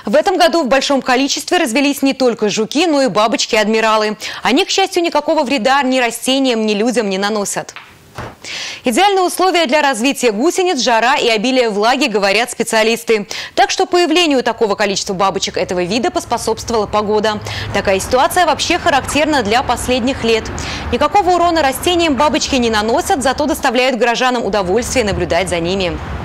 В этом году в большом количестве развелись не только жуки, но и бабочки-адмиралы. Они, к счастью, никакого вреда ни растениям, ни людям не наносят. Идеальные условия для развития гусениц – жара и обилие влаги, говорят специалисты. Так что появлению такого количества бабочек этого вида поспособствовала погода. Такая ситуация вообще характерна для последних лет. Никакого урона растениям бабочки не наносят, зато доставляют горожанам удовольствие наблюдать за ними.